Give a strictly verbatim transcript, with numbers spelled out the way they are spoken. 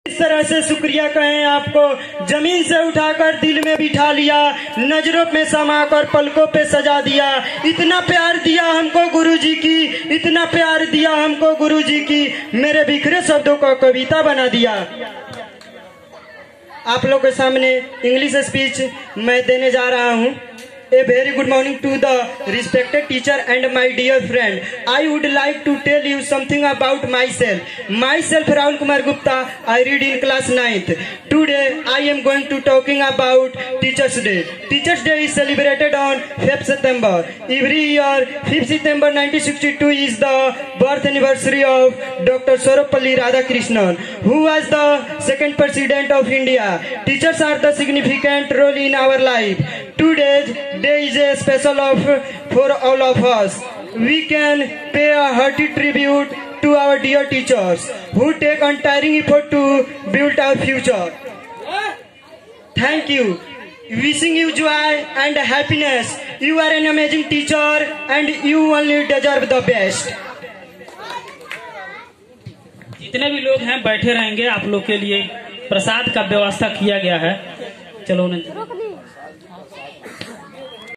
इस तरह से शुक्रिया कहें आपको, जमीन से उठाकर दिल में बिठा लिया, नजरों में समाकर पलकों पे सजा दिया। इतना प्यार दिया हमको गुरुजी की, इतना प्यार दिया हमको गुरुजी की, मेरे बिखरे शब्दों को कविता बना दिया। आप लोग के सामने इंग्लिश स्पीच मैं देने जा रहा हूँ। A very good morning to the respected teacher and my dear friend. I would like to tell you something about myself. Myself Rahul Kumar Gupta. I read in class ninth. Today I am going to talking about Teachers Day. Teachers Day is celebrated on fifth September. Every year fifth September nineteen sixty-two is the birth anniversary of Doctor Sarvepalli Radhakrishnan, who was the second president of India. Teachers are the significant role in our life. Today's day is a special of for all of us. We can pay a hearty tribute to our dear teachers who take untiring effort to build our future. Thank you. Wishing you joy and happiness. You are an amazing teacher and you only deserve the best. जितने भी लोग हैं बैठे रहेंगे, आप लोग के लिए प्रसाद का व्यवस्था किया गया है। चलो उन्हें